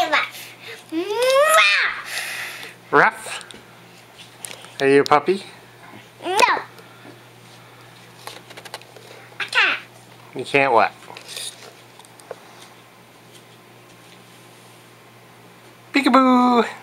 Ruff? Are you a puppy? No. I can't. You can't what? Peekaboo!